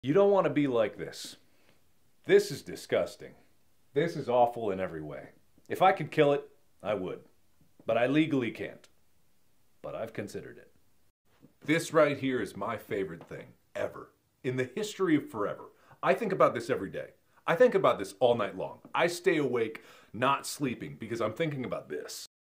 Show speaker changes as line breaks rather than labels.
You don't want to be like this. This is disgusting. This is awful in every way. If I could kill it, I would. But I legally can't. But I've considered it.
This right here is my favorite thing ever. In the history of forever. I think about this every day. I think about this all night long. I stay awake, not sleeping, because I'm thinking about this.